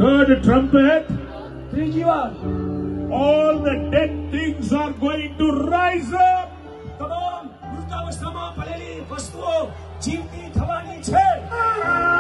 third trumpet, ત્રીજી વાર all the dead things are going to rise up. તમામ મૃતાવસ્થામાં પડેલી વસ્તુઓ જીવતી થવાની છે.